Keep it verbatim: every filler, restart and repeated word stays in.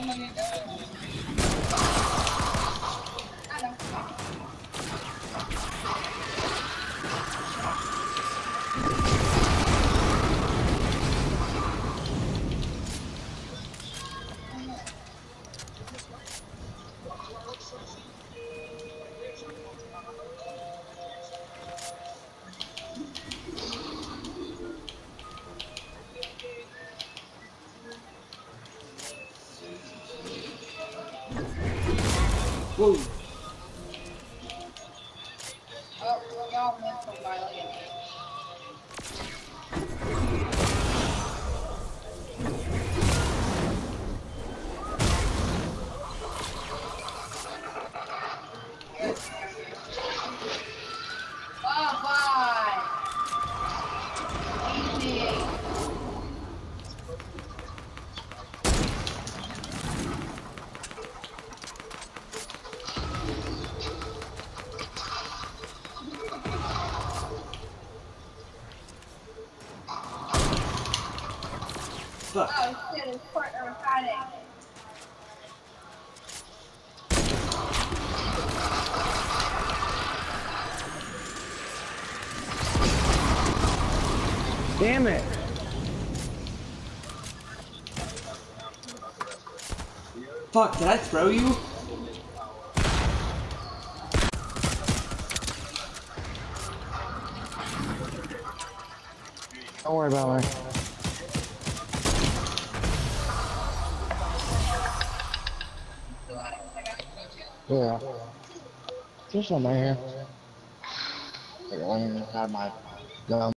Whoa. Oh, y'all missed for a while again. Bye-bye. Easy. Fuck. Oh shit, his partner was hiding. Damn it! Fuck, did I throw you? Don't worry about me. Yeah. Just on my hair. Like, I don't even have my gum.